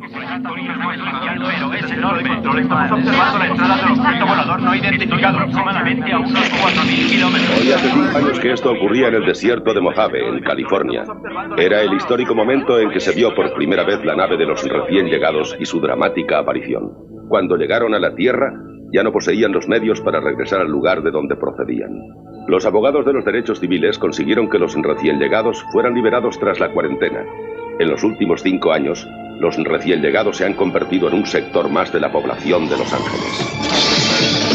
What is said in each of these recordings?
Pero es enorme. Estamos observando la entrada del objeto volador no identificado aproximadamente a unos 4.000 kilómetros. Hoy hace 5 años que esto ocurría en el desierto de Mojave, en California. Era el histórico momento en que se vio por primera vez la nave de los recién llegados y su dramática aparición. Cuando llegaron a la Tierra, ya no poseían los medios para regresar al lugar de donde procedían. Los abogados de los derechos civiles consiguieron que los recién llegados fueran liberados tras la cuarentena. En los últimos 5 años, los recién llegados se han convertido en un sector más de la población de Los Ángeles.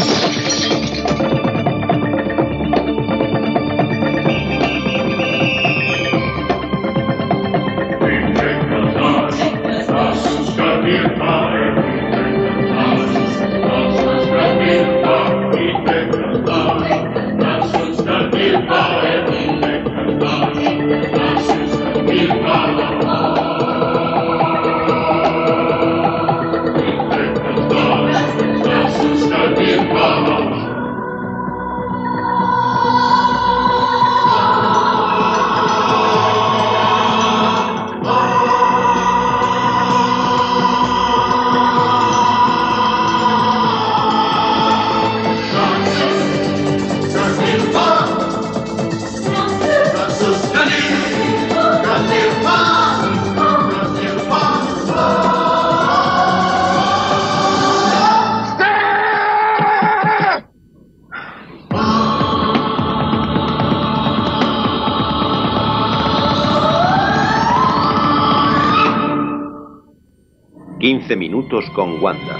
Minutos con Wanda.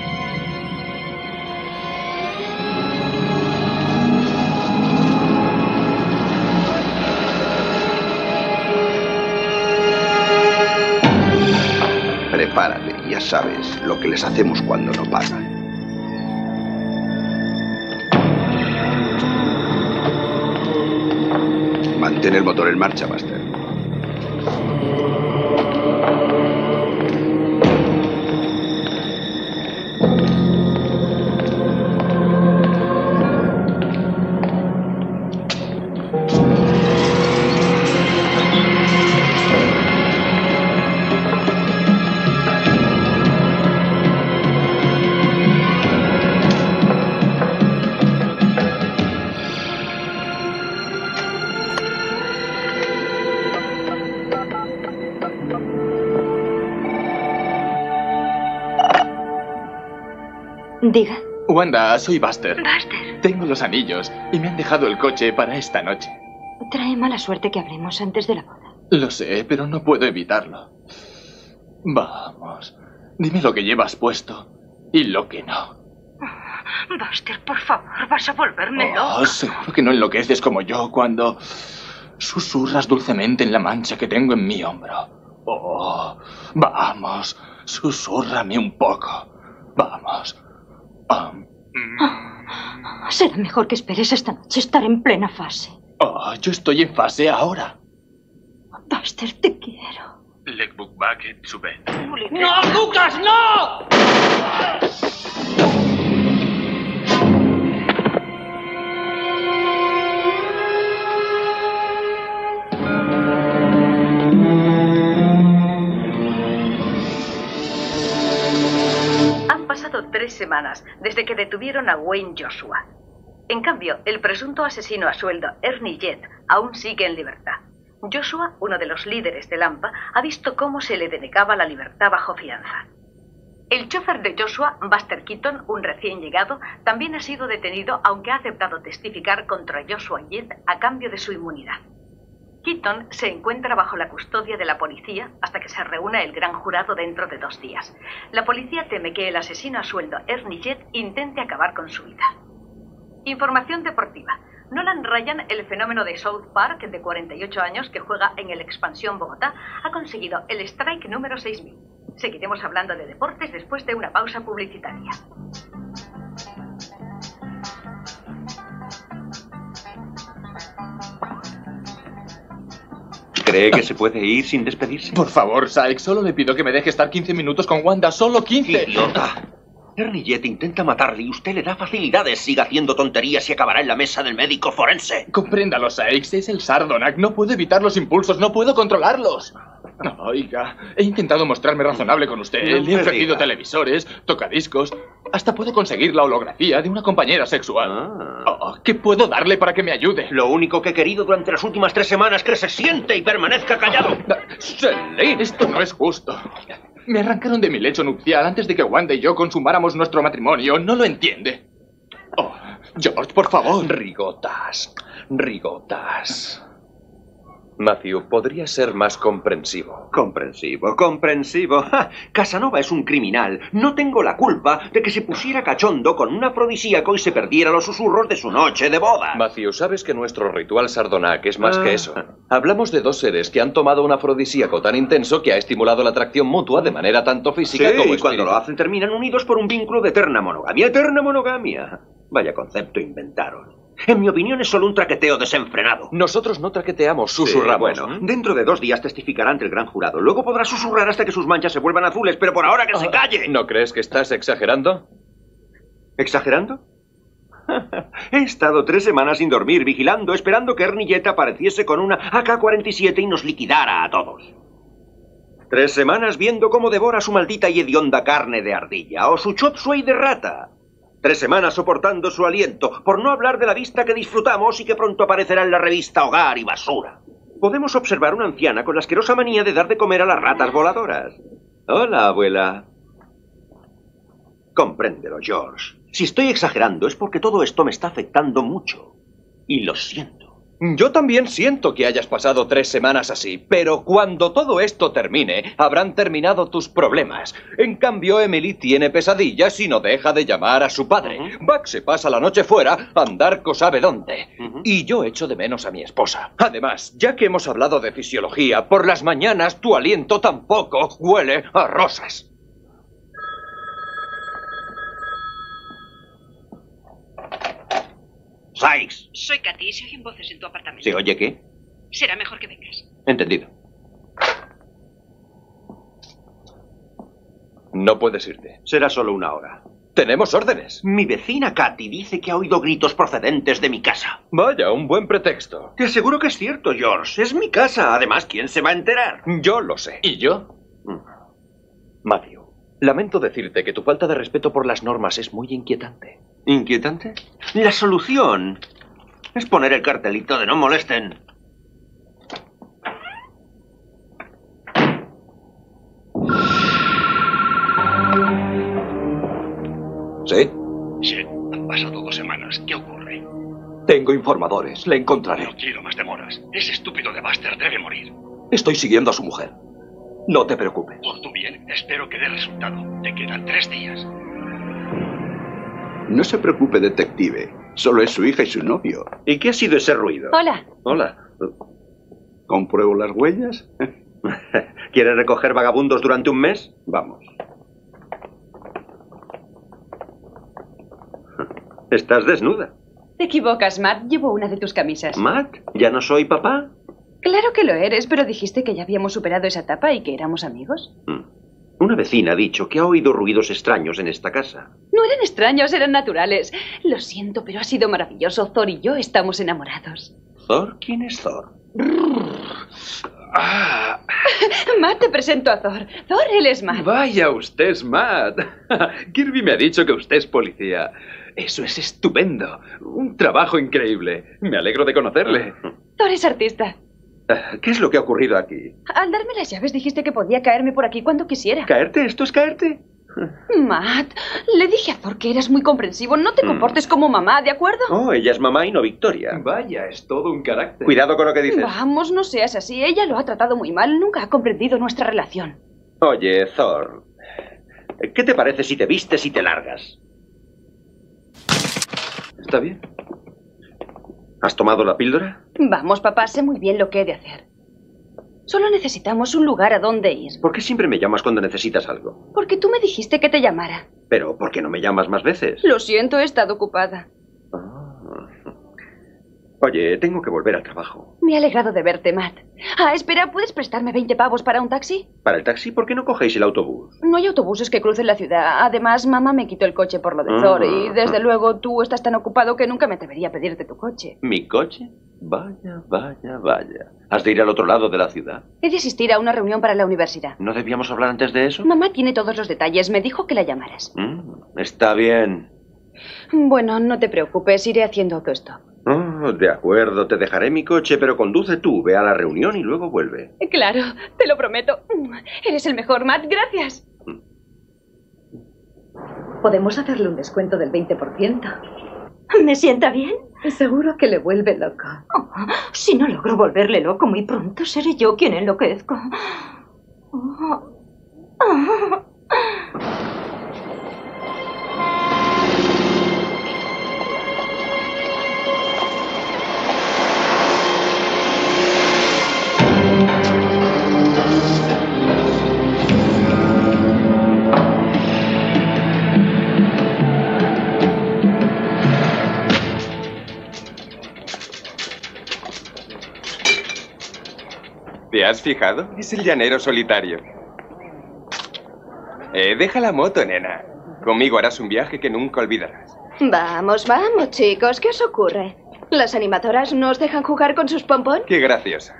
Prepárate, ya sabes lo que les hacemos cuando no pagan. Mantén el motor en marcha, Buster. Diga. Wanda, soy Buster. Buster. Tengo los anillos y me han dejado el coche para esta noche. Trae mala suerte que hablemos antes de la boda. Lo sé, pero no puedo evitarlo. Vamos, dime lo que llevas puesto y lo que no. Buster, por favor, vas a volverme loco. Seguro que no enloqueces como yo cuando susurras dulcemente en la mancha que tengo en mi hombro. Oh, vamos, susúrrame un poco. Vamos. Será mejor que esperes esta noche estar en plena fase. Yo estoy en fase ahora. Buster, te quiero. Legbook Bucket, sube. ¡No, Lucas, no! Han pasado 3 semanas desde que detuvieron a Wayne Joshua. En cambio, el presunto asesino a sueldo, Ernie Jett, aún sigue en libertad. Joshua, uno de los líderes del AMPA, ha visto cómo se le denegaba la libertad bajo fianza. El chofer de Joshua, Buster Keaton, un recién llegado, también ha sido detenido, aunque ha aceptado testificar contra Joshua Jett a cambio de su inmunidad. Keaton se encuentra bajo la custodia de la policía hasta que se reúna el gran jurado dentro de 2 días. La policía teme que el asesino a sueldo, Ernie Jett, intente acabar con su vida. Información deportiva. Nolan Ryan, el fenómeno de South Park, de 48 años, que juega en el Expansión Bogotá, ha conseguido el strike número 6000. Seguiremos hablando de deportes después de una pausa publicitaria. ¿Cree que se puede ir sin despedirse? Por favor, Sykes, solo le pido que me deje estar 15 minutos con Wanda, solo 15. ¡Idiota! Ernie Jett intenta matarle y usted le da facilidades. Siga haciendo tonterías y acabará en la mesa del médico forense. Compréndalo, Sykes, es el Sardonac. No puedo evitar los impulsos, no puedo controlarlos. Oiga, he intentado mostrarme razonable con usted. Le he ofrecido televisores, tocadiscos. Hasta puedo conseguir la holografía de una compañera sexual. ¿Qué puedo darle para que me ayude? Lo único que he querido durante las últimas 3 semanas es que se siente y permanezca callado. Selene, esto no es justo. Me arrancaron de mi lecho nupcial antes de que Wanda y yo consumáramos nuestro matrimonio. ¿No lo entiende? Oh, George, por favor. Rigotas. Matthew, podría ser más comprensivo. Comprensivo. ¡Ja! Casanova es un criminal. No tengo la culpa de que se pusiera cachondo con un afrodisíaco y se perdiera los susurros de su noche de boda. Matthew, sabes que nuestro ritual Sardonac es más que eso. Hablamos de 2 seres que han tomado un afrodisíaco tan intenso que ha estimulado la atracción mutua de manera tanto física como espiritual. Y cuando lo hacen terminan unidos por un vínculo de eterna monogamia. ¡Eterna monogamia! Vaya concepto inventaron. En mi opinión es solo un traqueteo desenfrenado. Nosotros no traqueteamos, susurramos. Sí, bueno, dentro de 2 días testificará ante el gran jurado. Luego podrá susurrar hasta que sus manchas se vuelvan azules, pero por ahora que se calle. ¿No crees que estás exagerando? ¿Exagerando? He estado 3 semanas sin dormir, vigilando, esperando que Ernie Jett apareciese con una AK-47 y nos liquidara a todos. 3 semanas viendo cómo devora su maldita y hedionda carne de ardilla, o su chop suey de rata. 3 semanas soportando su aliento, por no hablar de la vista que disfrutamos y que pronto aparecerá en la revista Hogar y Basura. Podemos observar una anciana con la asquerosa manía de dar de comer a las ratas voladoras. Hola, abuela. Compréndelo, George. Si estoy exagerando es porque todo esto me está afectando mucho. Y lo siento. Yo también siento que hayas pasado 3 semanas así, pero cuando todo esto termine, habrán terminado tus problemas. En cambio, Emily tiene pesadillas y no deja de llamar a su padre. Buck se pasa la noche fuera, Andarco sabe dónde. Y yo echo de menos a mi esposa. Además, ya que hemos hablado de fisiología, por las mañanas tu aliento tampoco huele a rosas. Sykes. Soy Katy, se oyen voces en tu apartamento. ¿Se oye qué? Será mejor que vengas. Entendido. No puedes irte. Será solo 1 hora. Tenemos órdenes. Mi vecina Katy dice que ha oído gritos procedentes de mi casa. Vaya, un buen pretexto. Te aseguro que es cierto, George. Es mi casa. Además, ¿quién se va a enterar? Yo lo sé. ¿Y yo? Matthew, lamento decirte que tu falta de respeto por las normas es muy inquietante. ¿Inquietante? La solución es poner el cartelito de no molesten. ¿Sí? Sí, han pasado 2 semanas. ¿Qué ocurre? Tengo informadores. Le encontraré. No quiero más demoras. Ese estúpido de Buster debe morir. Estoy siguiendo a su mujer. No te preocupes. Por tu bien, espero que dé resultado. Te quedan 3 días. No se preocupe, detective. Solo es su hija y su novio. ¿Y qué ha sido ese ruido? Hola. Hola. ¿Compruebo las huellas? ¿Quieres recoger vagabundos durante un mes? Vamos. Estás desnuda. Te equivocas, Matt. Llevo una de tus camisas. ¿Matt? ¿Ya no soy papá? Claro que lo eres, pero dijiste que ya habíamos superado esa etapa y que éramos amigos. Una vecina ha dicho que ha oído ruidos extraños en esta casa. No eran extraños, eran naturales. Lo siento, pero ha sido maravilloso. Thor y yo estamos enamorados. ¿Thor? ¿Quién es Thor? Matt, te presento a Thor. Thor, él es Matt. Vaya, usted es Matt. Kirby me ha dicho que usted es policía. Eso es estupendo. Un trabajo increíble. Me alegro de conocerle. Thor es artista. ¿Qué es lo que ha ocurrido aquí? Al darme las llaves dijiste que podía caerme por aquí cuando quisiera. ¿Caerte? ¿Esto es caerte? Matt, le dije a Thor que eras muy comprensivo. No te comportes como mamá, ¿de acuerdo? Oh, ella es mamá y no Victoria. Vaya, es todo un carácter. Cuidado con lo que dices. Vamos, no seas así. Ella lo ha tratado muy mal. Nunca ha comprendido nuestra relación. Oye, Thor, ¿qué te parece si te vistes y te largas? ¿Está bien? ¿Has tomado la píldora? Vamos, papá, sé muy bien lo que he de hacer. Solo necesitamos un lugar a donde ir. ¿Por qué siempre me llamas cuando necesitas algo? Porque tú me dijiste que te llamara. Pero, ¿por qué no me llamas más veces? Lo siento, he estado ocupada. Oye, tengo que volver al trabajo. Me he alegrado de verte, Matt. Ah, espera, ¿puedes prestarme 20 pavos para un taxi? ¿Para el taxi? ¿Por qué no cogéis el autobús? No hay autobuses que crucen la ciudad. Además, mamá me quitó el coche por lo de Thor y, desde luego, tú estás tan ocupado que nunca me atrevería a pedirte tu coche. ¿Mi coche? Vaya, vaya, vaya. ¿Has de ir al otro lado de la ciudad? He de asistir a una reunión para la universidad. ¿No debíamos hablar antes de eso? Mamá tiene todos los detalles. Me dijo que la llamaras. Está bien. Bueno, no te preocupes. Iré haciendo autostop. Oh, de acuerdo, te dejaré mi coche, pero conduce tú, ve a la reunión y luego vuelve. Claro, te lo prometo. Eres el mejor, Matt, gracias. Podemos hacerle un descuento del 20%. ¿Me sienta bien? Seguro que le vuelve loco. Oh, si no logro volverle loco muy pronto, seré yo quien enloquezco. ¿Te has fijado? Es el llanero solitario. Deja la moto, nena. Conmigo harás un viaje que nunca olvidarás. Vamos, vamos, chicos. ¿Qué os ocurre? ¿Las animadoras no os dejan jugar con sus pompón? Qué graciosa.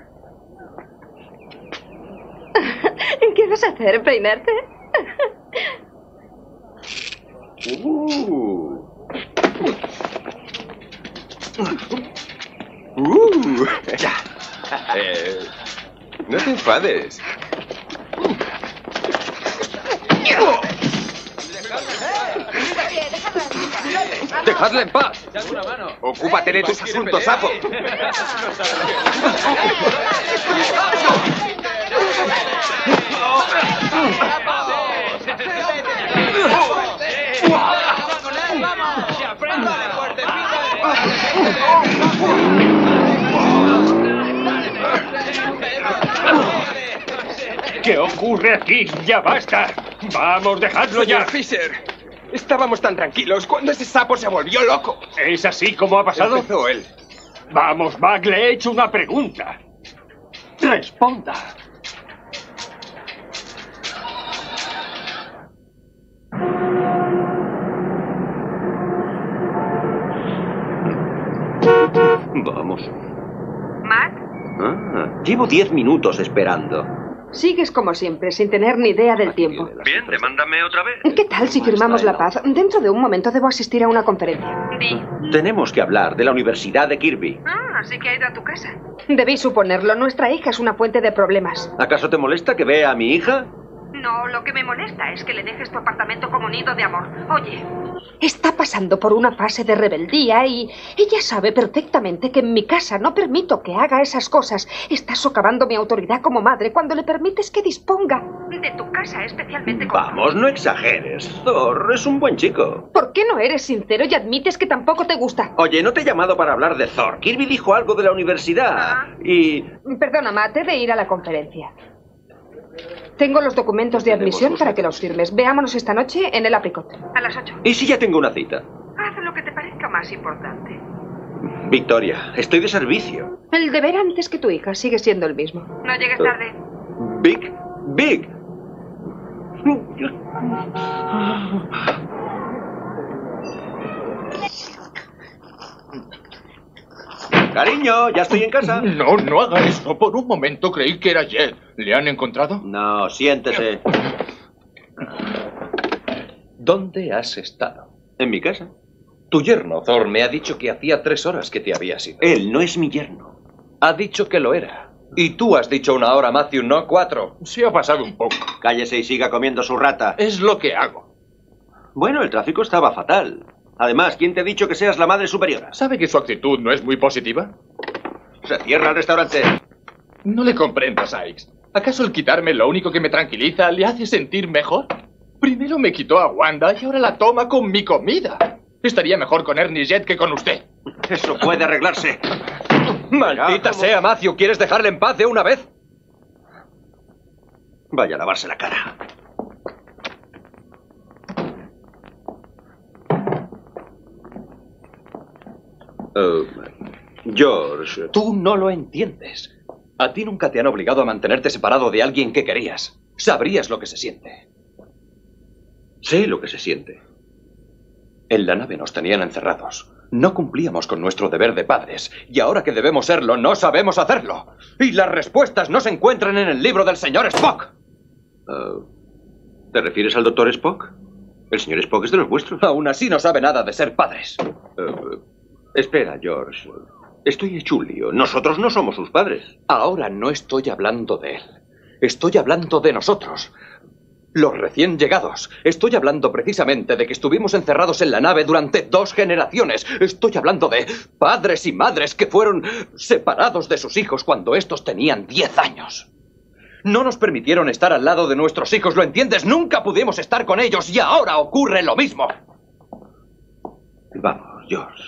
¿Qué vas a hacer? ¿Peinarte? Ya. No te enfades. ¡Dejadla en paz! Ocúpate de tus asuntos, sapo. ¿Qué ocurre aquí? ¡Ya basta! ¡Vamos, dejadlo ya! Señor Fisher, estábamos tan tranquilos cuando ese sapo se volvió loco. ¿Es así como ha pasado? Empezó él. Vamos, Mac, le he hecho una pregunta. Responda. Vamos. ¿Matt? Llevo 10 minutos esperando. Sigues como siempre, sin tener ni idea del tiempo. Bien, demándame otra vez. ¿Qué tal si firmamos la paz? Dentro de un momento debo asistir a una conferencia. Tenemos que hablar de la Universidad de Kirby. Así que ha ido a tu casa. Debí suponerlo. Nuestra hija es una fuente de problemas. ¿Acaso te molesta que vea a mi hija? No, lo que me molesta es que le dejes tu apartamento como nido de amor. Oye. Está pasando por una fase de rebeldía y ella sabe perfectamente que en mi casa no permito que haga esas cosas. Está socavando mi autoridad como madre cuando le permites que disponga. De tu casa, especialmente con... Vamos, no exageres. Thor es un buen chico. ¿Por qué no eres sincero y admites que tampoco te gusta? Oye, no te he llamado para hablar de Thor. Kirby dijo algo de la universidad y... Perdona, Matt, he de ir a la conferencia. Tengo los documentos de admisión para que los firmes. Veámonos esta noche en el Apricot. A las 8. ¿Y si ya tengo una cita? Haz lo que te parezca más importante. Victoria, estoy de servicio. El deber antes que tu hija sigue siendo el mismo. No llegues tarde. Big. Cariño, ya estoy en casa. No haga eso. Por un momento creí que era Jet. ¿Le han encontrado? No, siéntese. ¿Dónde has estado? En mi casa. Tu yerno, Thor, me ha dicho que hacía 3 horas que te habías ido. Él no es mi yerno. Ha dicho que lo era. Y tú has dicho 1 hora, Matthew, no 4. Se ha pasado un poco. Cállese y siga comiendo su rata. Es lo que hago. Bueno, el tráfico estaba fatal. Además, ¿quién te ha dicho que seas la madre superiora? ¿Sabe que su actitud no es muy positiva? Se cierra el restaurante. No le comprendo, Sykes. ¿Acaso el quitarme lo único que me tranquiliza le hace sentir mejor? Primero me quitó a Wanda y ahora la toma con mi comida. Estaría mejor con Ernie Jet que con usted. Eso puede arreglarse. ¡Maldita sea, Matthew! ¿Quieres dejarle en paz de una vez? Vaya a lavarse la cara. George. Tú no lo entiendes. A ti nunca te han obligado a mantenerte separado de alguien que querías. Sabrías lo que se siente. Sé lo que se siente. En la nave nos tenían encerrados. No cumplíamos con nuestro deber de padres. Y ahora que debemos serlo, no sabemos hacerlo. Y las respuestas no se encuentran en el libro del señor Spock. ¿Te refieres al doctor Spock? El señor Spock es de los vuestros. Aún así no sabe nada de ser padres. Espera, George. Estoy hecho un lío. Nosotros no somos sus padres. Ahora no estoy hablando de él. Estoy hablando de nosotros. Los recién llegados. Estoy hablando precisamente de que estuvimos encerrados en la nave durante 2 generaciones. Estoy hablando de padres y madres que fueron separados de sus hijos cuando estos tenían 10 años. No nos permitieron estar al lado de nuestros hijos, ¿lo entiendes? Nunca pudimos estar con ellos y ahora ocurre lo mismo. Vamos, George.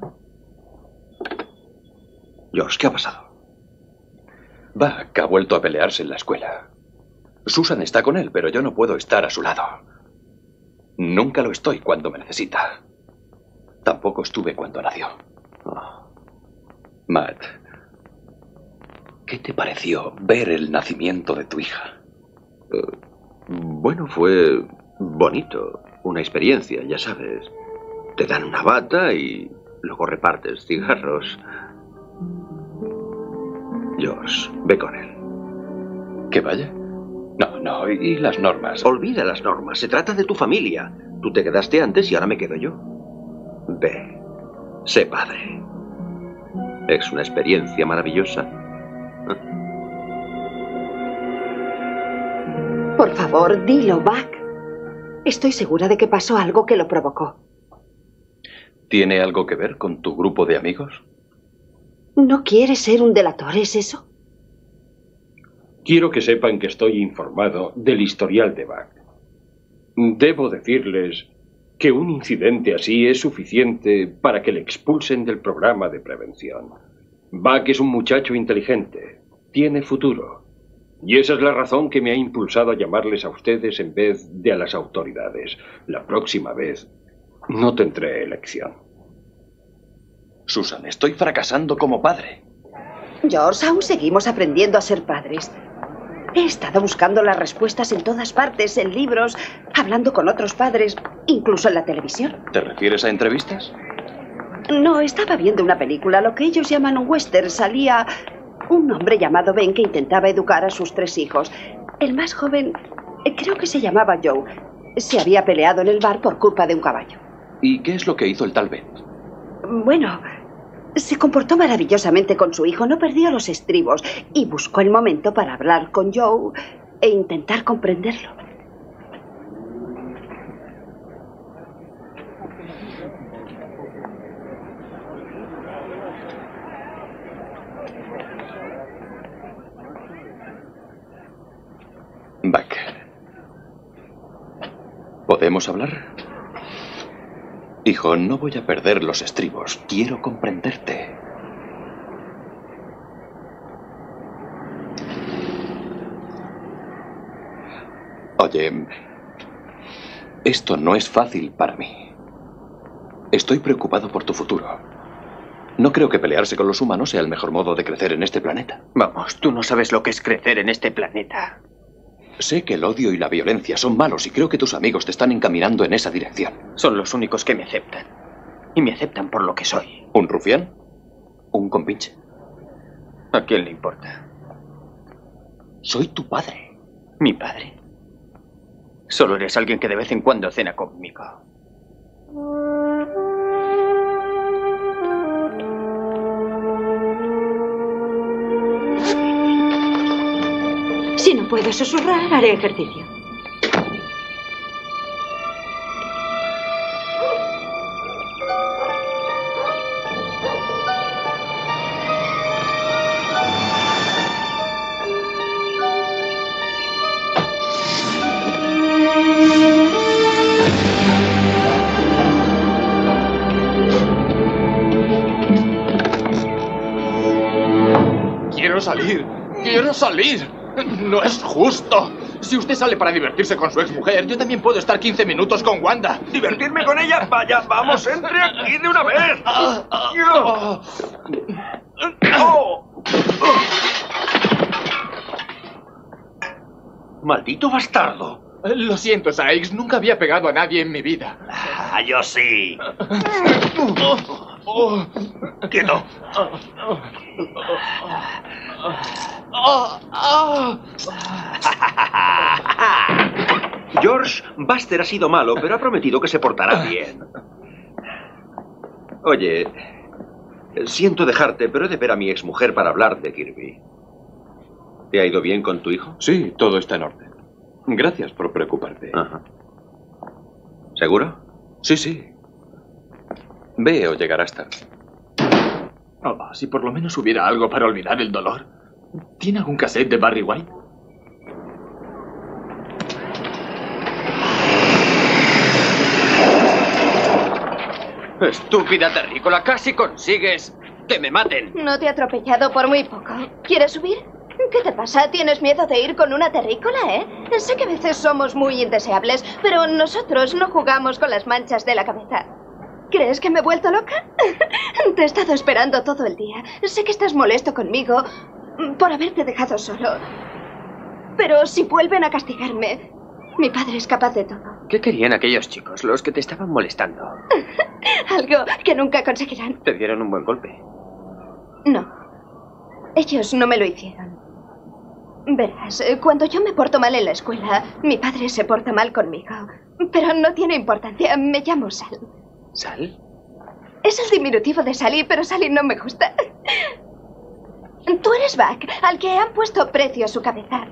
George, ¿qué ha pasado? Buck ha vuelto a pelearse en la escuela. Susan está con él, pero yo no puedo estar a su lado. Nunca lo estoy cuando me necesita. Tampoco estuve cuando nació. Matt, ¿qué te pareció ver el nacimiento de tu hija? Bueno, fue bonito. Una experiencia, ya sabes. Te dan una bata y luego repartes cigarros. George, ve con él. ¿Que vaya? No, ¿y las normas? Olvida las normas, se trata de tu familia. Tú te quedaste antes y ahora me quedo yo. Ve, sé padre. Es una experiencia maravillosa. Por favor, dilo, Buck. Estoy segura de que pasó algo que lo provocó. ¿Tiene algo que ver con tu grupo de amigos? ¿No quieres ser un delator, es eso? Quiero que sepan que estoy informado del historial de Buck. Debo decirles que un incidente así es suficiente para que le expulsen del programa de prevención. Buck es un muchacho inteligente, tiene futuro. Y esa es la razón que me ha impulsado a llamarles a ustedes en vez de a las autoridades. La próxima vez no tendré elección. Susan, estoy fracasando como padre. George, aún seguimos aprendiendo a ser padres. He estado buscando las respuestas en todas partes, en libros, hablando con otros padres, incluso en la televisión. ¿Te refieres a entrevistas? No, estaba viendo una película, lo que ellos llaman un western. Salía un hombre llamado Ben que intentaba educar a sus 3 hijos. El más joven, creo que se llamaba Joe. Se había peleado en el bar por culpa de un caballo. ¿Y qué es lo que hizo el tal Ben? Bueno, se comportó maravillosamente con su hijo, no perdió los estribos y buscó el momento para hablar con Joe e intentar comprenderlo. Buck, ¿podemos hablar? Hijo, no voy a perder los estribos. Quiero comprenderte. Oye, esto no es fácil para mí. Estoy preocupado por tu futuro. No creo que pelearse con los humanos sea el mejor modo de crecer en este planeta. Vamos, tú no sabes lo que es crecer en este planeta. Sé que el odio y la violencia son malos y creo que tus amigos te están encaminando en esa dirección. Son los únicos que me aceptan. Y me aceptan por lo que soy. ¿Un rufián? ¿Un compinche? ¿A quién le importa? Soy tu padre. ¿Mi padre? Solo eres alguien que de vez en cuando cena conmigo. Si no puedo susurrar, haré ejercicio. ¡Quiero salir! ¡Quiero salir! ¡No es justo! Si usted sale para divertirse con su exmujer, yo también puedo estar 15 minutos con Wanda. ¿Divertirme con ella? Vaya, vamos, entre aquí de una vez. ¡Oh! ¡Maldito bastardo! Lo siento, Sykes. Nunca había pegado a nadie en mi vida. Ah, yo sí. ¡Quieto! George, Buster ha sido malo, pero ha prometido que se portará bien. Oye, siento dejarte, pero he de ver a mi exmujer para hablar de Kirby. ¿Te ha ido bien con tu hijo? Sí, todo está en orden. Gracias por preocuparte. Ajá. ¿Seguro? Sí, sí. Ve o llegarás tarde. Oh, si por lo menos hubiera algo para olvidar el dolor. ¿Tiene algún cassette de Barry White? Estúpida terrícola, casi consigues que me maten. No te he atropellado por muy poco. ¿Quieres subir? ¿Qué te pasa? ¿Tienes miedo de ir con una terrícola, Sé que a veces somos muy indeseables, pero nosotros no jugamos con las manchas de la cabeza. ¿Crees que me he vuelto loca? Te he estado esperando todo el día. Sé que estás molesto conmigo por haberte dejado solo. Pero si vuelven a castigarme, mi padre es capaz de todo. ¿Qué querían aquellos chicos, los que te estaban molestando? Algo que nunca conseguirán. ¿Te dieron un buen golpe? No. Ellos no me lo hicieron. Verás, cuando yo me porto mal en la escuela, mi padre se porta mal conmigo. Pero no tiene importancia, me llamo Sal. ¿Sal? Es el diminutivo de Sally, pero Sally no me gusta. Tú eres Buck, al que han puesto precio a su cabeza.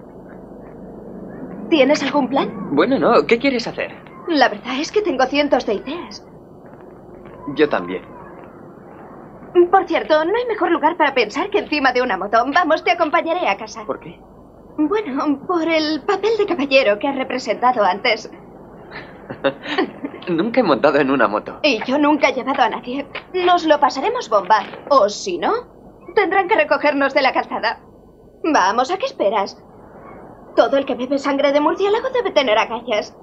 ¿Tienes algún plan? Bueno, no. ¿Qué quieres hacer? La verdad es que tengo cientos de ideas. Yo también. Por cierto, no hay mejor lugar para pensar que encima de una moto. Vamos, te acompañaré a casa. ¿Por qué? Bueno, por el papel de caballero que has representado antes. Nunca he montado en una moto. Y yo nunca he llevado a nadie. Nos lo pasaremos bomba. O si no, tendrán que recogernos de la calzada. Vamos, ¿a qué esperas? Todo el que bebe sangre de murciélago debe tener agallas.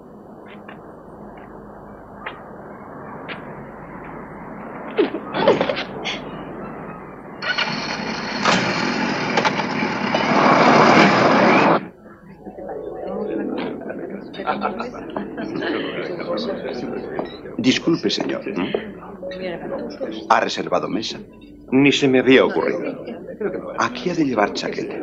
Disculpe, señor. ¿Ha reservado mesa? Ni se me había ocurrido. Aquí ha de llevar chaqueta.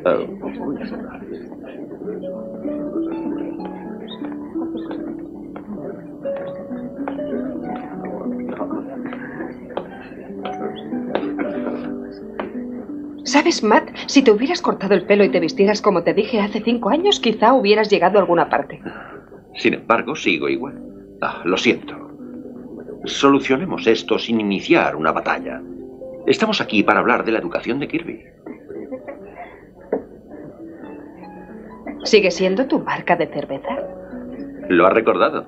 ¿Sabes, Matt? Si te hubieras cortado el pelo y te vistieras como te dije hace 5 años, quizá hubieras llegado a alguna parte. Sin embargo, sigo igual. Lo siento. Solucionemos esto sin iniciar una batalla. Estamos aquí para hablar de la educación de Kirby. ¿Sigue siendo tu marca de cerveza? ¿Lo has recordado?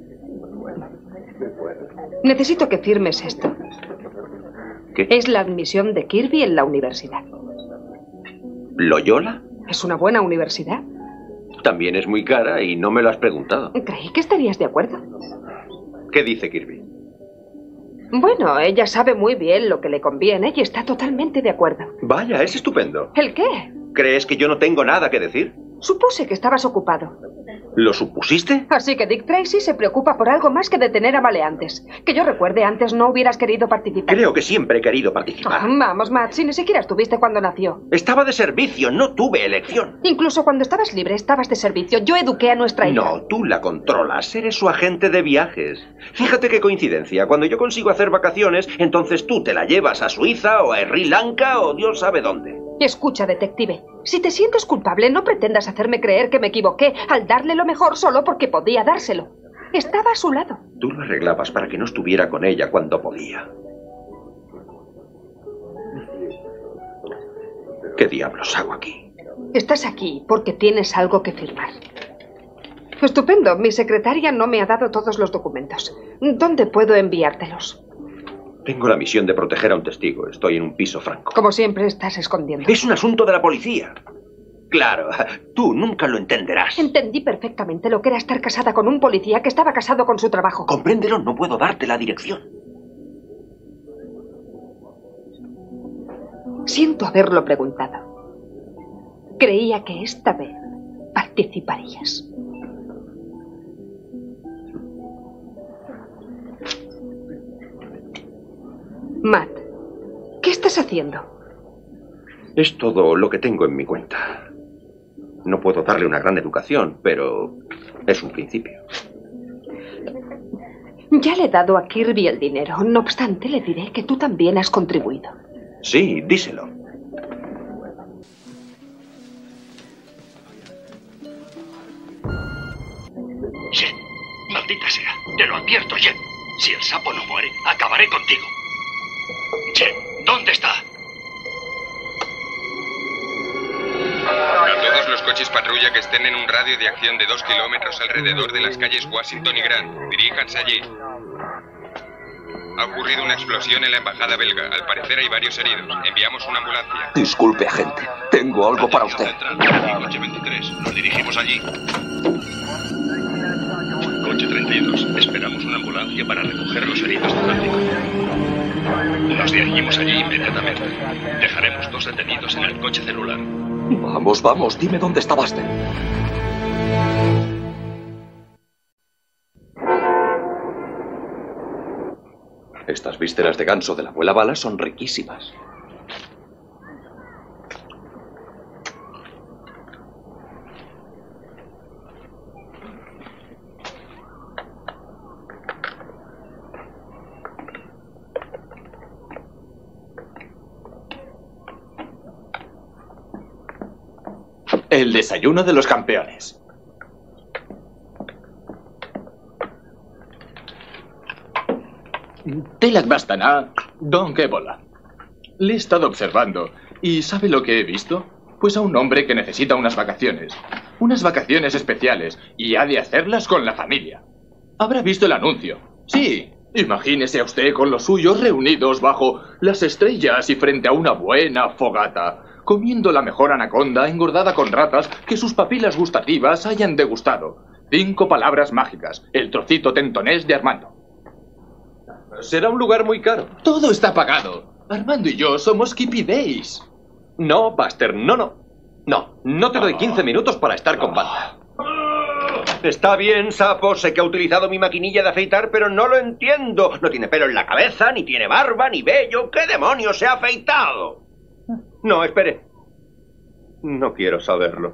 Necesito que firmes esto. ¿Qué? Es la admisión de Kirby en la universidad. ¿Loyola? ¿Es una buena universidad? También es muy cara y no me lo has preguntado. Creí que estarías de acuerdo. ¿Qué dice Kirby? Bueno, ella sabe muy bien lo que le conviene y está totalmente de acuerdo. Vaya, es estupendo. ¿El qué? ¿Crees que yo no tengo nada que decir? Supuse que estabas ocupado. ¿Lo supusiste? Así que Dick Tracy se preocupa por algo más que detener a maleantes. Que yo recuerde, antes no hubieras querido participar. Creo que siempre he querido participar. Vamos, Matt, si ni siquiera estuviste cuando nació. Estaba de servicio, no tuve elección. Incluso cuando estabas libre, estabas de servicio. Yo eduqué a nuestra hija. No, tú la controlas. Eres su agente de viajes. Fíjate qué coincidencia. Cuando yo consigo hacer vacaciones, entonces tú te la llevas a Suiza o a Sri Lanka o Dios sabe dónde. Escucha, detective. Si te sientes culpable, no pretendas hacerme creer que me equivoqué al darle lo mejor solo porque podía dárselo. Estaba a su lado. Tú lo arreglabas para que no estuviera con ella cuando podía. ¿Qué diablos hago aquí? Estás aquí porque tienes algo que firmar. Estupendo. Mi secretaria no me ha dado todos los documentos. ¿Dónde puedo enviártelos? Tengo la misión de proteger a un testigo. Estoy en un piso franco. Como siempre, estás escondiendo. Es un asunto de la policía. Claro, tú nunca lo entenderás. Entendí perfectamente lo que era estar casada con un policía que estaba casado con su trabajo. Compréndelo, no puedo darte la dirección. Siento haberlo preguntado. Creía que esta vez participarías. Matt, ¿qué estás haciendo? Es todo lo que tengo en mi cuenta. No puedo darle una gran educación, pero es un principio. Ya le he dado a Kirby el dinero. No obstante, le diré que tú también has contribuido. Sí, díselo. Jet, maldita sea. Te lo advierto, Jet. Si el sapo no muere, acabaré contigo. Jet, ¿dónde está? A todos los coches patrulla que estén en un radio de acción de 2 kilómetros alrededor de las calles Washington y Grant, diríjanse allí. Ha ocurrido una explosión en la embajada belga. Al parecer hay varios heridos. Enviamos una ambulancia. Disculpe, agente. Tengo algo para usted. Coche 23. Nos dirigimos allí. Coche 32. Esperamos una ambulancia para recoger los heridos de tráfico. Nos dirigimos allí inmediatamente. Dejaremos 2 detenidos en el coche celular. Vamos, vamos. Dime dónde está Buster. Estas vísceras de ganso de la abuela Bala son riquísimas. El desayuno de los campeones. Tilak Bastana, Don Kebola. Le he estado observando. ¿Y sabe lo que he visto? Pues a un hombre que necesita unas vacaciones. Unas vacaciones especiales. Y ha de hacerlas con la familia. Habrá visto el anuncio. Sí. Imagínese a usted con los suyos reunidos bajo las estrellas y frente a una buena fogata, comiendo la mejor anaconda engordada con ratas que sus papilas gustativas hayan degustado. 5 palabras mágicas. El trocito tentonés de Armando. Será un lugar muy caro. Todo está pagado. Armando y yo somos Kippy Days. No, Buster, no. No te doy 15 minutos para estar con banda. Está bien, sapo. Sé que ha utilizado mi maquinilla de afeitar, pero no lo entiendo. No tiene pelo en la cabeza, ni tiene barba, ni vello. ¿Qué demonios se ha afeitado? No, espere. No quiero saberlo.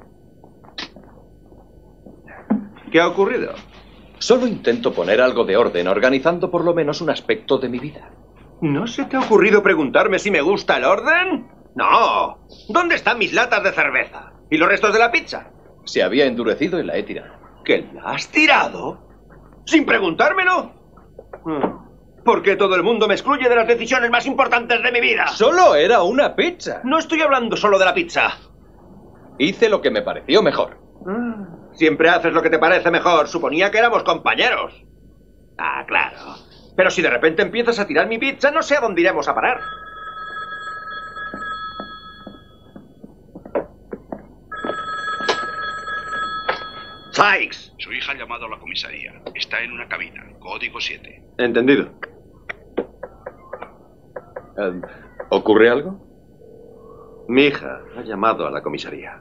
¿Qué ha ocurrido? Solo intento poner algo de orden, organizando por lo menos un aspecto de mi vida. ¿No se te ha ocurrido preguntarme si me gusta el orden? No. ¿Dónde están mis latas de cerveza? ¿Y los restos de la pizza? Se había endurecido y la he tirado. ¿Que la has tirado? ¿Sin preguntármelo? ¿Por qué todo el mundo me excluye de las decisiones más importantes de mi vida? Solo era una pizza. No estoy hablando solo de la pizza. Hice lo que me pareció mejor. Siempre haces lo que te parece mejor. Suponía que éramos compañeros. Ah, claro. Pero si de repente empiezas a tirar mi pizza, no sé a dónde iremos a parar. Sykes. Su hija ha llamado a la comisaría. Está en una cabina. Código 7. Entendido. ¿Ocurre algo? Mi hija ha llamado a la comisaría.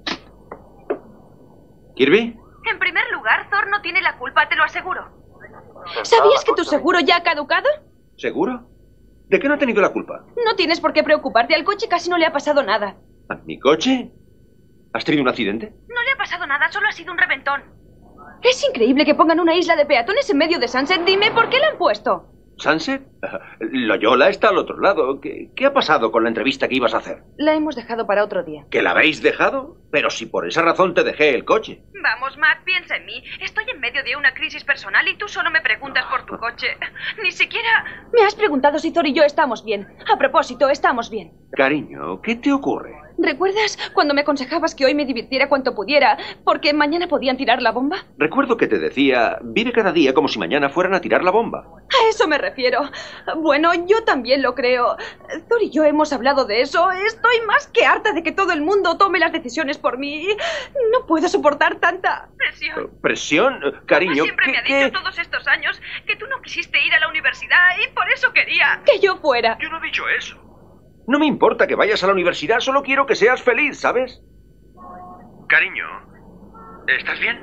¿Kirby? En primer lugar, Thor no tiene la culpa, te lo aseguro. ¿Sabías que tu seguro ya ha caducado? ¿Seguro? ¿De qué no he tenido la culpa? No tienes por qué preocuparte. Al coche casi no le ha pasado nada. ¿A mi coche? ¿Has tenido un accidente? No le ha pasado nada, solo ha sido un reventón. Es increíble que pongan una isla de peatones en medio de Sunset. Dime, ¿por qué la han puesto? ¿Sunset? Loyola está al otro lado. ¿Qué ha pasado con la entrevista que ibas a hacer? La hemos dejado para otro día. ¿Que la habéis dejado? Pero si por esa razón te dejé el coche. Vamos, Matt, piensa en mí. Estoy en medio de una crisis personal y tú solo me preguntas por tu coche. Ni siquiera... Me has preguntado si Thor y yo estamos bien. A propósito, estamos bien. Cariño, ¿qué te ocurre? ¿Recuerdas cuando me aconsejabas que hoy me divirtiera cuanto pudiera porque mañana podían tirar la bomba? Recuerdo que te decía, vive cada día como si mañana fueran a tirar la bomba. A eso me refiero. Bueno, yo también lo creo. Thor y yo hemos hablado de eso. Estoy más que harta de que todo el mundo tome las decisiones por mí. No puedo soportar tanta presión. ¿Presión? Cariño, siempre me ha dicho todos estos años que tú no quisiste ir a la universidad y por eso quería... Que yo fuera. Yo no he dicho eso. No me importa que vayas a la universidad, solo quiero que seas feliz, ¿sabes? Cariño, ¿estás bien?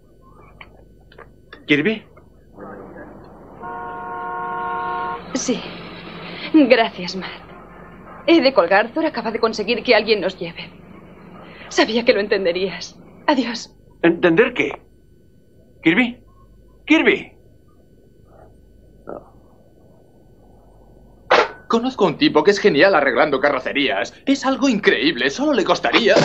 ¿Kirby? Sí. Gracias, Matt. He de colgar. Thor acaba de conseguir que alguien nos lleve. Sabía que lo entenderías. Adiós. ¿Entender qué? ¿Kirby? ¿Kirby? Conozco a un tipo que es genial arreglando carrocerías. Es algo increíble. Solo le costaría...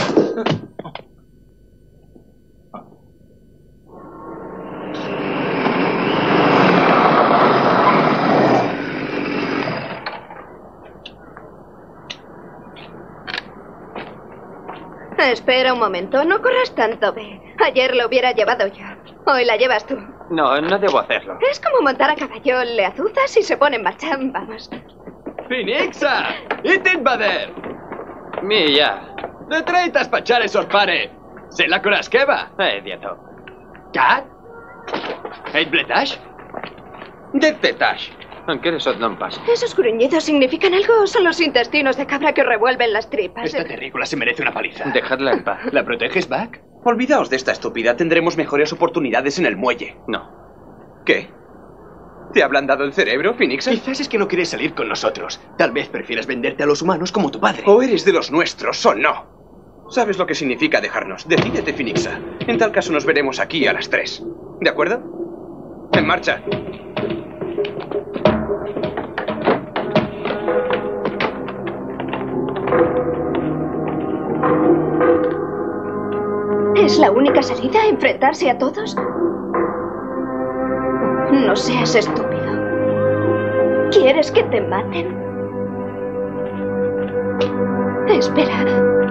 Espera un momento, no corras tanto, B. Ayer lo hubiera llevado yo. Hoy la llevas tú. No, no debo hacerlo. Es como montar a caballo, le azuzas y se pone en marcha. Vamos. Phoenixa! Itinbader! Mia! De traitas pacciare sorpare! Se la conosceva? Dietro. Cat? Ell bletash? De tetash. Encara això no em passa. ¿Esos gruñidos significan algo o son los intestinos de cabra que revuelven las tripas? Esta terrícola se merece una paliza. Dejadla en paz. ¿La proteges, Buck? Olvidaos de esta estúpida. Tendremos mejores oportunidades en el muelle. No. ¿Qué? ¿Te ha ablandado el cerebro, Phoenixa? Quizás es que no quieres salir con nosotros. Tal vez prefieras venderte a los humanos como tu padre. O eres de los nuestros o no. ¿Sabes lo que significa dejarnos? Decídete, Phoenixa. En tal caso nos veremos aquí a las 3. ¿De acuerdo? En marcha. ¿Es la única salida? ¿Enfrentarse a todos? No seas estúpido. ¿Quieres que te maten? Espera.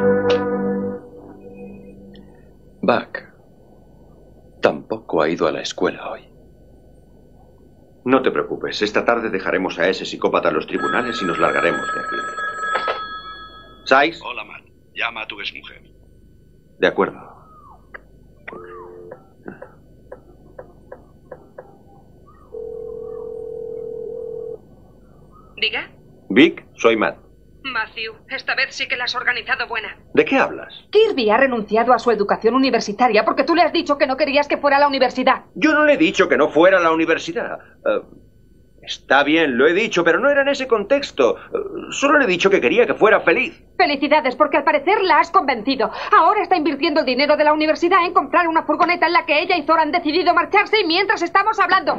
Buck tampoco ha ido a la escuela hoy. No te preocupes. Esta tarde dejaremos a ese psicópata en los tribunales y nos largaremos de aquí. ¿Sykes? Hola, Matt. Llama a tu exmujer. De acuerdo. Diga. Vic, soy Matt. Matthew, esta vez sí que la has organizado buena. ¿De qué hablas? Kirby ha renunciado a su educación universitaria porque tú le has dicho que no querías que fuera a la universidad. Yo no le he dicho que no fuera a la universidad. Está bien, lo he dicho, pero no era en ese contexto. Solo le he dicho que quería que fuera feliz. Felicidades, porque al parecer la has convencido. Ahora está invirtiendo el dinero de la universidad en comprar una furgoneta en la que ella y Thor han decidido marcharse mientras estamos hablando.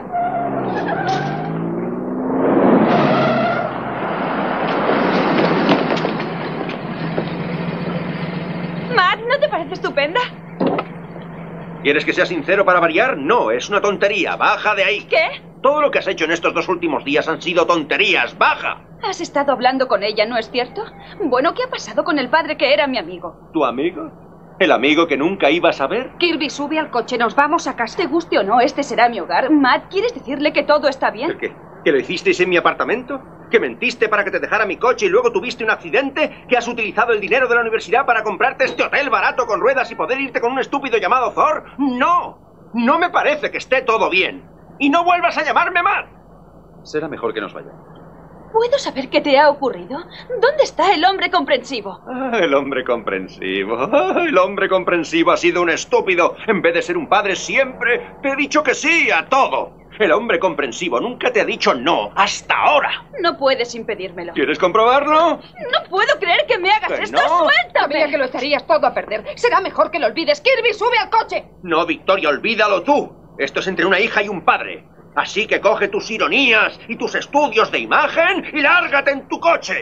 Matt, ¿no te parece estupenda? ¿Quieres que sea sincero para variar? No, es una tontería. Baja de ahí. ¿Qué? Todo lo que has hecho en estos 2 últimos días han sido tonterías. ¡Baja! Has estado hablando con ella, ¿no es cierto? Bueno, ¿qué ha pasado con el padre que era mi amigo? ¿Tu amigo? ¿El amigo que nunca ibas a ver? Kirby, sube al coche, nos vamos a casa. Te guste o no, este será mi hogar. Matt, ¿quieres decirle que todo está bien? ¿Qué? ¿Que lo hicisteis en mi apartamento? ¿Que mentiste para que te dejara mi coche y luego tuviste un accidente? ¿Que has utilizado el dinero de la universidad para comprarte este hotel barato con ruedas y poder irte con un estúpido llamado Thor? ¡No! No me parece que esté todo bien. ¡Y no vuelvas a llamarme Matt! Será mejor que nos vayamos. ¿Puedo saber qué te ha ocurrido? ¿Dónde está el hombre comprensivo? El hombre comprensivo. El hombre comprensivo ha sido un estúpido. En vez de ser un padre, siempre te he dicho que sí a todo. El hombre comprensivo nunca te ha dicho no, hasta ahora. No puedes impedírmelo. ¿Quieres comprobarlo? No puedo creer que me hagas ¿Que esto. no? ¡Suéltame! Sabía que lo estarías todo a perder. Será mejor que lo olvides. Kirby, sube al coche. No, Victoria, olvídalo tú. Esto es entre una hija y un padre. Así que coge tus ironías y tus estudios de imagen y lárgate en tu coche.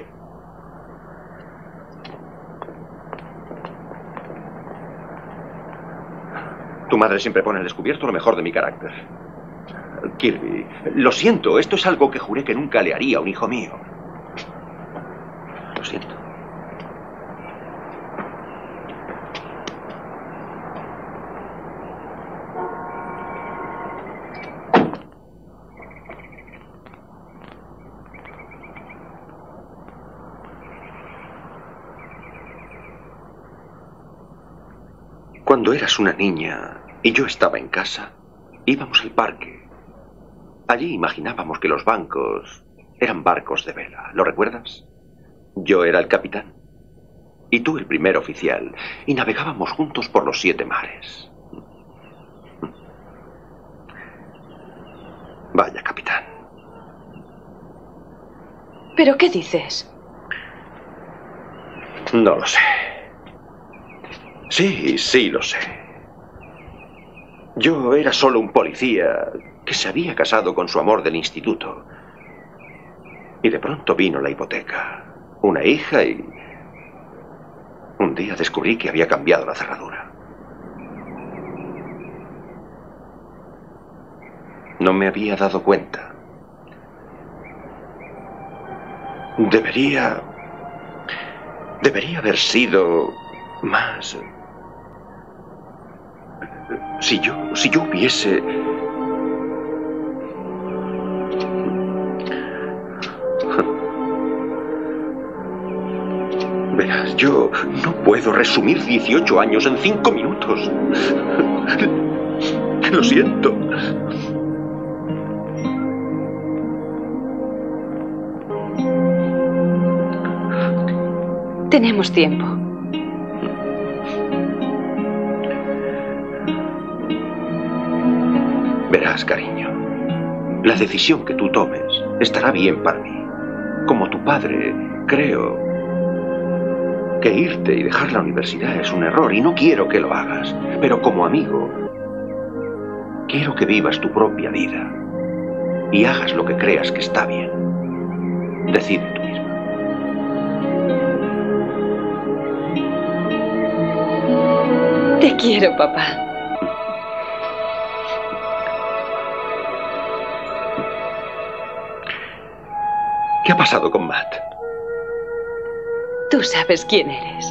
Tu madre siempre pone al descubierto lo mejor de mi carácter. Kirby, lo siento, esto es algo que juré que nunca le haría a un hijo mío. Lo siento. Cuando eras una niña y yo estaba en casa, íbamos al parque. Allí imaginábamos que los bancos eran barcos de vela. ¿Lo recuerdas? Yo era el capitán. Y tú el primer oficial. Y navegábamos juntos por los 7 mares. Vaya, capitán. ¿Pero qué dices? No lo sé. Sí, lo sé. Yo era solo un policía que se había casado con su amor del instituto. Y de pronto vino la hipoteca. Una hija y... un día descubrí que había cambiado la cerradura. No me había dado cuenta. Debería haber sido más... Si yo hubiese... Verás, yo no puedo resumir 18 años en 5 minutos. Lo siento. Tenemos tiempo. Verás, cariño, la decisión que tú tomes estará bien para mí. Como tu padre, creo que irte y dejar la universidad es un error y no quiero que lo hagas. Pero como amigo, quiero que vivas tu propia vida y hagas lo que creas que está bien. Decide tú mismo. Te quiero, papá. ¿Qué ha pasado con Matt? Tú sabes quién eres.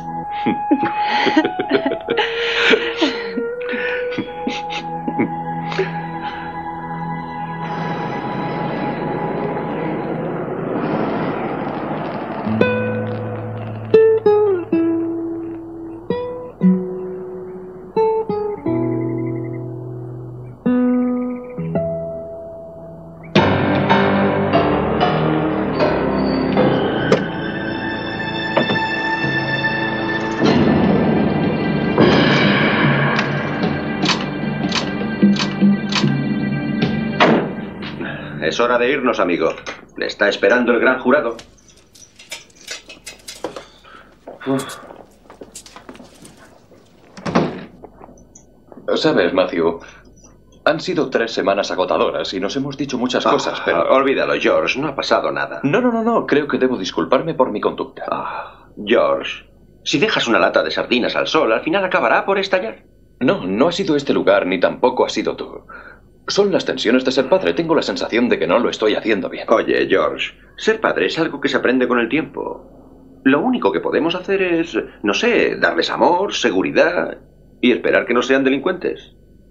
Es hora de irnos, amigo. Le está esperando el gran jurado. Sabes, Matthew, han sido 3 semanas agotadoras y nos hemos dicho muchas cosas, pero... Olvídalo, George. No ha pasado nada. No. Creo que debo disculparme por mi conducta. George, si dejas una lata de sardinas al sol, al final acabará por estallar. No ha sido este lugar, ni tampoco has sido tú. Son las tensiones de ser padre. Tengo la sensación de que no lo estoy haciendo bien. Oye, George, ser padre es algo que se aprende con el tiempo. Lo único que podemos hacer es, no sé, darles amor, seguridad y esperar que no sean delincuentes.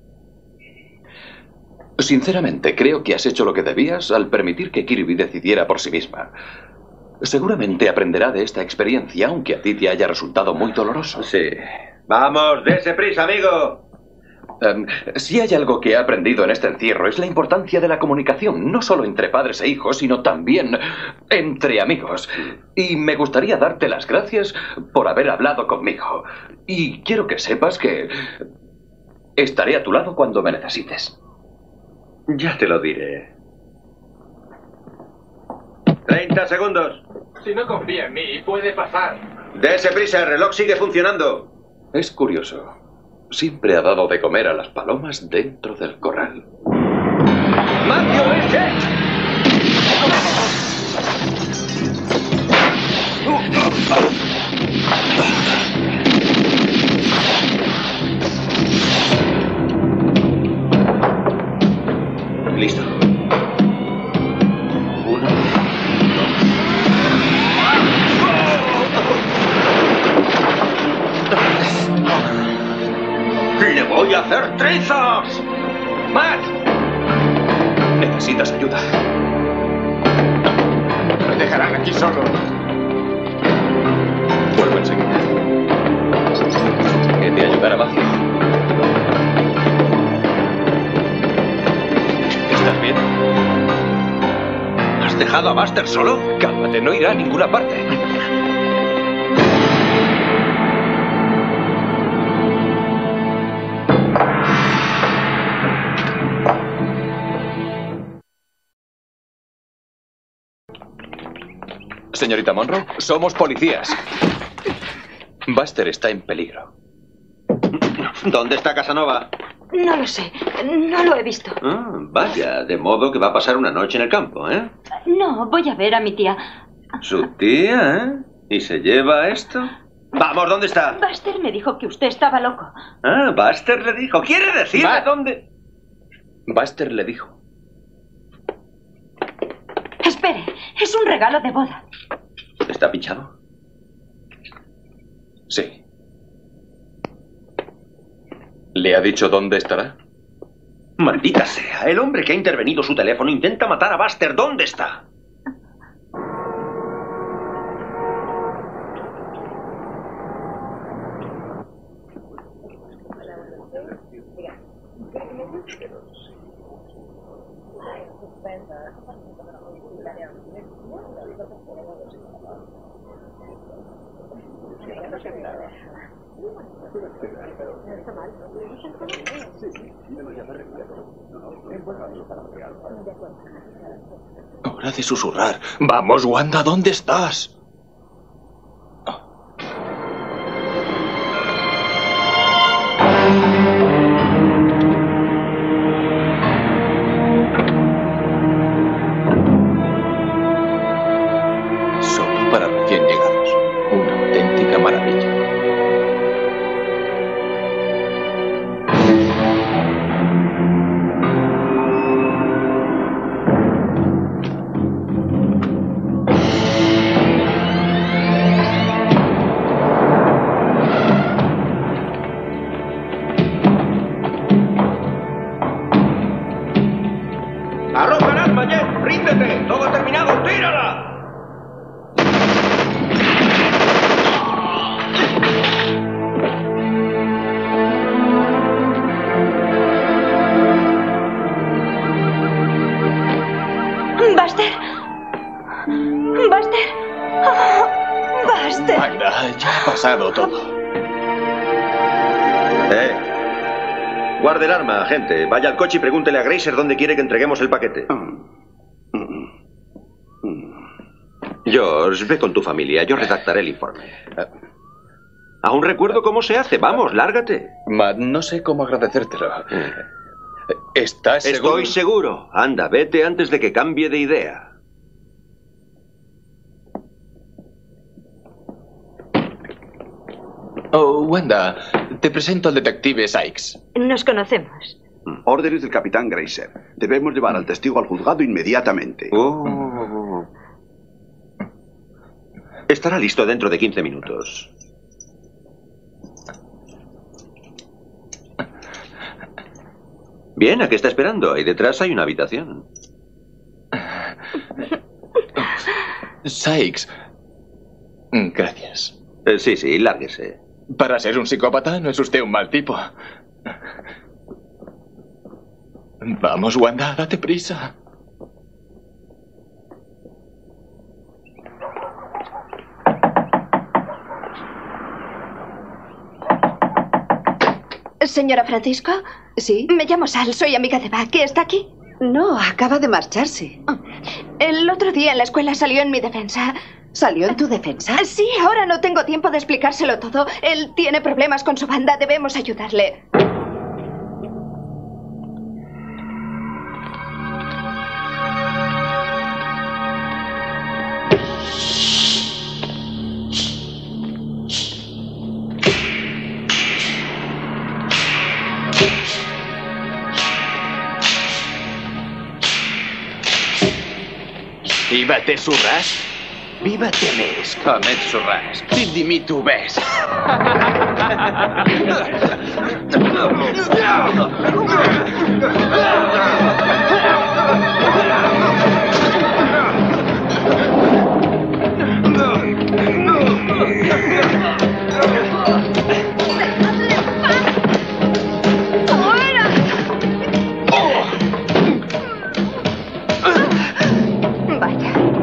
Sinceramente, creo que has hecho lo que debías al permitir que Kirby decidiera por sí misma. Seguramente aprenderá de esta experiencia, aunque a ti te haya resultado muy doloroso. Sí. Vamos, dése prisa, amigo. Si hay algo que he aprendido en este encierro es la importancia de la comunicación, no solo entre padres e hijos, sino también entre amigos. Y me gustaría darte las gracias por haber hablado conmigo. Y quiero que sepas que estaré a tu lado cuando me necesites. Ya te lo diré. 30 segundos. Si no confía en mí, puede pasar. Dese prisa, el reloj sigue funcionando. Es curioso. Siempre ha dado de comer a las palomas dentro del corral. ¡Matthew Elchet! Listo. 1, 2. ¡Le voy a hacer trizas! ¡Matt! Necesitas ayuda. Me dejarán aquí solo. Vuelvo enseguida. Que te ayudará Matthew. ¿Estás bien? Has dejado dejado a Buster solo? Cálmate, no irá a ninguna parte. Señorita Monroe, somos policías. Buster está en peligro. ¿Dónde está Casanova? No lo sé. No lo he visto. Ah, vaya, de modo que va a pasar una noche en el campo, ¿eh? No, voy a ver a mi tía. ¿Su tía, eh? ¿Y se lleva esto? Vamos, ¿dónde está? Buster me dijo que usted estaba loco. Ah, Buster le dijo. ¿Quiere decir dónde? Buster le dijo. Espere, es un regalo de boda. ¿Está pinchado? Sí. ¿Le ha dicho dónde estará? Maldita sea, el hombre que ha intervenido su teléfono intenta matar a Buster. ¿Dónde está? Hora de susurrar. Vamos, Wanda, ¿dónde estás? Solo para recién llegados. Una auténtica maravilla. ¡Arroja el arma, Jet! ¡Ríndete! ¡Todo ha terminado! ¡Tírala! ¡Buster! ¡Buster! ¡Oh, ¡Buster! Wanda, ya ha pasado todo. Guarde el arma, agente. Vaya al coche y pregúntele a Grazer dónde quiere que entreguemos el paquete. George, ve con tu familia. Yo redactaré el informe. Aún recuerdo cómo se hace. Vamos, lárgate. Matt, no sé cómo agradecértelo. ¿Estás seguro? Estoy seguro. Anda, vete antes de que cambie de idea. Oh, Wanda, te presento al detective Sykes. Nos conocemos. Órdenes del capitán Grazer. Debemos llevar al testigo al juzgado inmediatamente. Estará listo dentro de 15 minutos. Bien, ¿a qué está esperando? Ahí detrás hay una habitación. Sykes. Gracias. Sí, lárguese. Para ser un psicópata, no es usted un mal tipo. Vamos, Wanda, date prisa. Señora Francisco. ¿Sí? Me llamo Sal, soy amiga de Buck. ¿Está aquí? No, acaba de marcharse. El otro día en la escuela salió en mi defensa. ¿Salió en tu defensa? Sí, ahora no tengo tiempo de explicárselo todo. Él tiene problemas con su banda, debemos ayudarle. Viva te surras. Viva temes. Ahmed Surras. Dimi tu ves. Vaya.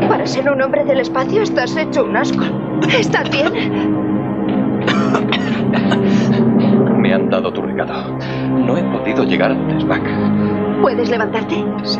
hombre del espacio estás hecho un asco. ¿Estás bien? Me han dado tu recado. No he podido llegar antes, Mac. ¿Puedes levantarte? Sí.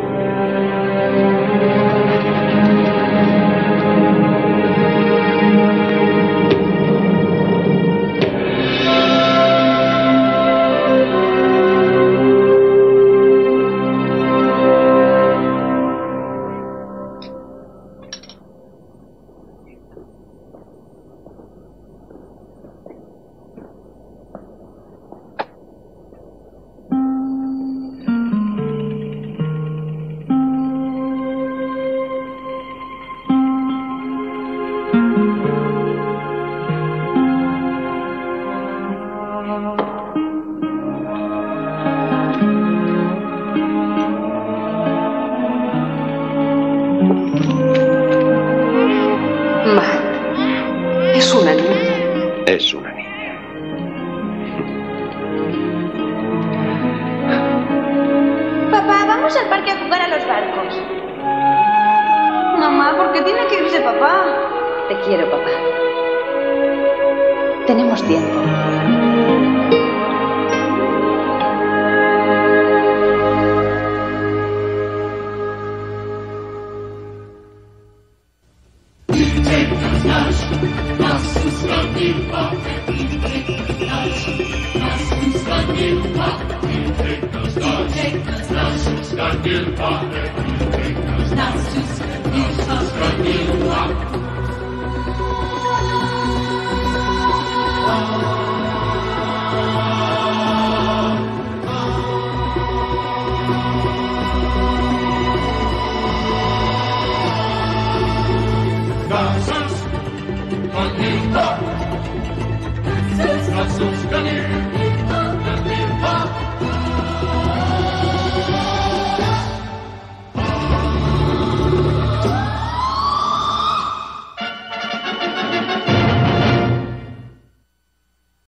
Es una niña. Es una niña. Papá, vamos al parque a jugar a los barcos. Mamá, ¿por qué tiene que irse papá? Te quiero, papá. Tenemos tiempo. Lass uns garnieren.